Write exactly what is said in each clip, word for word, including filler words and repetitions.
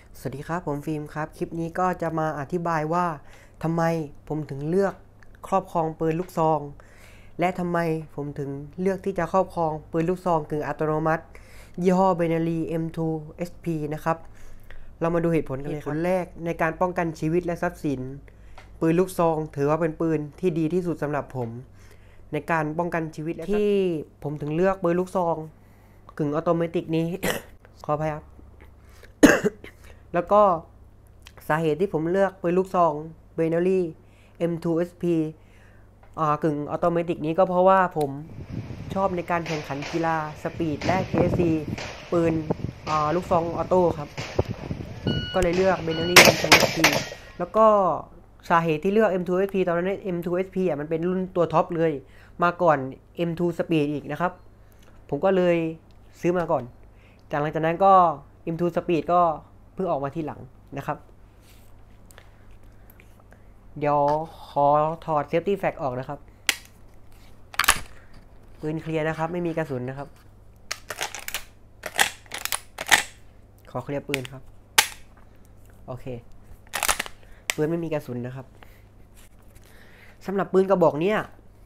สวัสดีครับผมฟิล์มครับคลิปนี้ก็จะมาอธิบายว่าทำไมผมถึงเลือกครอบครองปืนลูกซองและทำไมผมถึงเลือกที่จะครอบครองปืนลูกซองกึ่งอัตโนมัติยี่ห้อ Benelli เอ็ม ทู เอส พี นะครับเรามาดูเหตุผลกันเลยครับเหตุผลแรกในการป้องกันชีวิตและทรัพย์สินปืนลูกซองถือว่าเป็นปืนที่ดีที่สุดสำหรับผมในการป้องกันชีวิตที่ผมถึงเลือกปืนลูกซองกึ่งออโตเมติกนี้ ขออภัยครับ แล้วก็สาเหตุที่ผมเลือกปืนลูกซอง Benelli เอ็ม ทู เอส พี อ่ากึ่งออโตเมติกนี้ก็เพราะว่าผมชอบในการแข่งขันกีฬาสปีดและ เค เอส ซี ปืนอ่าลูกซองออโต้ครับก็เลยเลือก Benelli เอ็ม ทู เอส พี แล้วก็สาเหตุที่เลือก เอ็ม ทู เอส พี ตอนนั้น เอ็ม ทู เอส พี อ่ะมันเป็นรุ่นตัวท็อปเลยมาก่อน เอ็ม ทู Speed อีกนะครับผมก็เลยซื้อมาก่อนจากหลังจากนั้นก็ เอ็ม ทู Speed ก็เพิ่งออกมาทีหลังนะครับเดี๋ยวขอถอด Safety Flag ออกนะครับปืนเคลียร์นะครับไม่มีกระสุนนะครับขอเคลียร์ปืนครับโอเคปืนไม่มีกระสุนนะครับสำหรับปืนกระบอกเนี้ย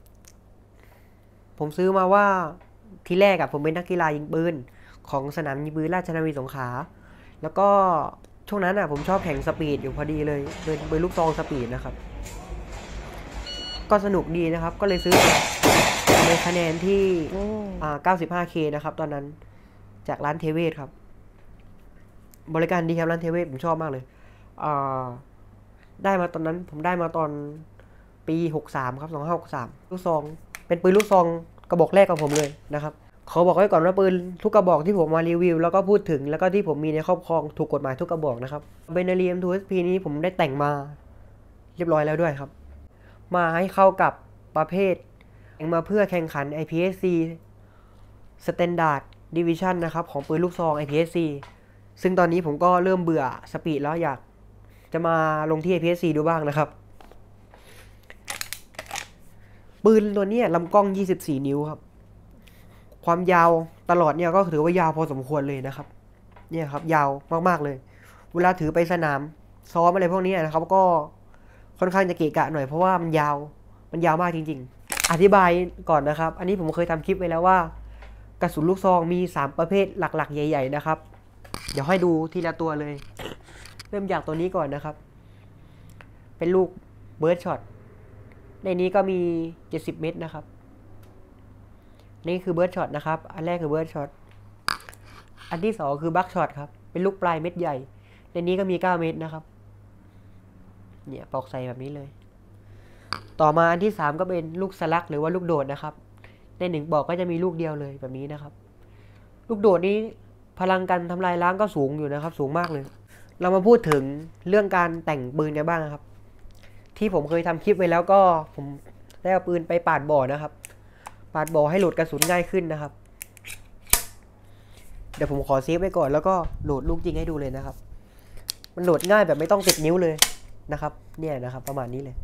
ผมซื้อมาว่าทีแรกอะผมเป็นนักกีฬายิงปืนของสนามยิงปืนราชนาวีสงขลาแล้วก็ช่วงนั้นอะผมชอบแข่งสปีดอยู่พอดีเลยเป็นปืนลูกซองสปีดนะครับก็สนุกดีนะครับก็เลยซื้อในคะแนนที่อ่า เก้าสิบห้าเค นะครับตอนนั้นจากร้านเทเวศครับบริการดีครับร้านเทเวศผมชอบมากเลยอ่าได้มาตอนนั้นผมได้มาตอนปีหกสามครับสองพันห้าร้อยหกสิบสามลูกซองเป็นปืนลูกซองกระบอกแรกของผมเลยนะครับขอบอกไว้ก่อนว่าปืนทุกกระบอกที่ผมมารีวิวแล้วก็พูดถึงแล้วก็ที่ผมมีในครอบครองถูกกฎหมายทุกกระบอกนะครับ Benelli เอ็ม ทู เอส พี นี้ผมได้แต่งมาเรียบร้อยแล้วด้วยครับมาให้เข้ากับประเภทแต่งมาเพื่อแข่งขัน ไอ พี เอส ซี Standard Division นะครับของปืนลูกซอง ไอ พี เอส ซี ซึ่งตอนนี้ผมก็เริ่มเบื่อสปีดแล้วอยากจะมาลงที่ ไอ พี เอส ซี ดูบ้างนะครับปืนตัวนี้ลำกล้องยี่สิบสี่นิ้วครับความยาวตลอดเนี่ยก็ถือว่ายาวพอสมควรเลยนะครับเนี่ยครับยาวมากๆเลยเวลาถือไปสนามซ้อมอะไรพวกนี้นะครับก็ค่อนข้างจะเกะกะหน่อยเพราะว่ามันยาวมันยาวมากจริงๆอธิบายก่อนนะครับอันนี้ผมเคยทำคลิปไว้แล้วว่ากระสุนลูกซองมีสามประเภทหลักๆใหญ่ๆนะครับเดี๋ยวให้ดูทีละตัวเลยเริ่มจากตัวนี้ก่อนนะครับเป็นลูกเบิร์ดช็อตในนี้ก็มีเจ็ดสิบเม็ดนะครับนี่คือเบิร์ดช็อตนะครับอันแรกคือเบิร์ดช็อตอันที่สองคือบัคช็อตครับเป็นลูกปลายเม็ดใหญ่ในนี้ก็มีเก้าเม็ดนะครับเนี่ยปอกใส่แบบนี้เลยต่อมาอันที่สามก็เป็นลูกสลักหรือว่าลูกโดดนะครับในหนึ่งบอกก็จะมีลูกเดียวเลยแบบนี้นะครับลูกโดดนี้พลังการทำลายล้างก็สูงอยู่นะครับสูงมากเลยเรามาพูดถึงเรื่องการแต่งปืนกันบ้างครับที่ผมเคยทำคลิปไว้แล้วก็ผมได้เอาปืนไปปาดบ่อนะครับปาดบ่อให้โหลดกระสุนง่ายขึ้นนะครับเดี๋ยวผมขอเซฟไว้ก่อนแล้วก็โหลดลูกจริงให้ดูเลยนะครับมันโหลดง่ายแบบไม่ต้องติดนิ้วเลยนะครับเนี่ยนะครับประมาณนี้เลย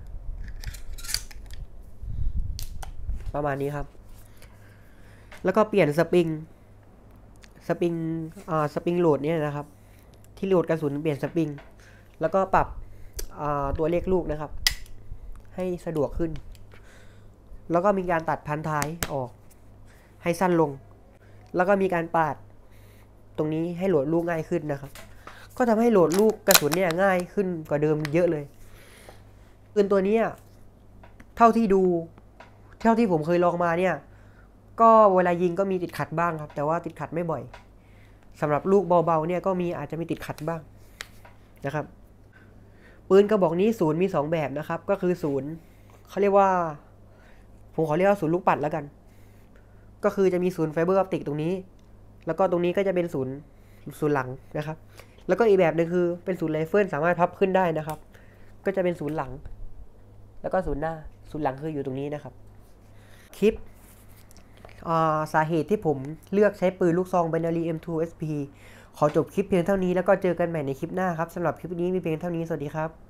ประมาณนี้ครับแล้วก็เปลี่ยนสปริงสปริงอ่าสปริงโหลดเนี่ยนะครับที่โหลดกระสุนเปลี่ยนสปริงแล้วก็ปรับตัวเลขลูกนะครับให้สะดวกขึ้นแล้วก็มีการตัดพันท้ายออกให้สั้นลงแล้วก็มีการปาดตรงนี้ให้โหลดลูกง่ายขึ้นนะครับก็ทำให้โหลดลูกกระสุนเนี่ยง่ายขึ้นกว่าเดิมเยอะเลยปืนตัวนี้เท่าที่ดูเท่าที่ผมเคยลองมาเนี่ยก็เวลายิงก็มีติดขัดบ้างครับแต่ว่าติดขัดไม่บ่อยสำหรับลูกเบาๆเนี่ยก็มีอาจจะมีติดขัดบ้างนะครับปืนกระบอกนี้ศูนย์มีสองแบบนะครับก็คือศูนย์เขาเรียกว่าผมขอเรียกว่าศูนย์ลูกปัดแล้วกันก็คือจะมีศูนย์ไฟเบอร์ออปติกตรงนี้แล้วก็ตรงนี้ก็จะเป็นศูนย์ศูนย์หลังนะครับแล้วก็อีกแบบนึงคือเป็นศูนย์ไรเฟิลสามารถพับขึ้นได้นะครับก็จะเป็นศูนย์หลังแล้วก็ศูนย์หน้าศูนย์หลังคืออยู่ตรงนี้นะครับคลิปสาเหตุที่ผมเลือกใช้ปืนลูกซอง Benelli เอ็ม ทู เอส พี ขอจบคลิปเพียงเท่านี้แล้วก็เจอกันใหม่ในคลิปหน้าครับสำหรับคลิปนี้มีเพียงเท่านี้สวัสดีครับ